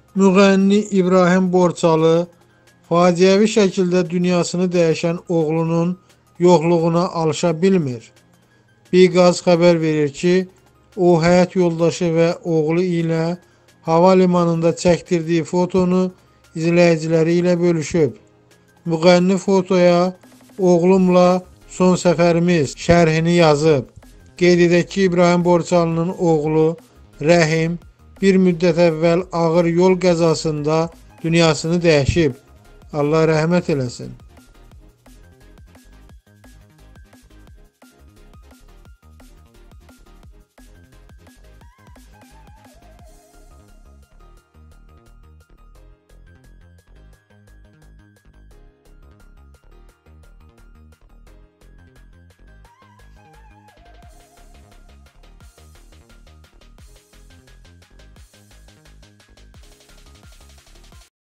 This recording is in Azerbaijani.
Müğənni İbrahim Borçalı faciəvi şəkildə dünyasını dəyişən oğlunun yoxluğuna alışa bilmir. Biqaz xəbər verir ki, o həyat yoldaşı və oğlu ilə hava limanında çəkdirdiyi fotonu izləyiciləri ilə bölüşüb. Müğənni fotoya "Oğlumla son səfərimiz" şərhini yazıb. Qeyd edək ki, İbrahim Borçalının oğlu Rəhim bir müddət əvvəl ağır yol qəzasında dünyasını dəyişib. Allah rəhmət eləsin.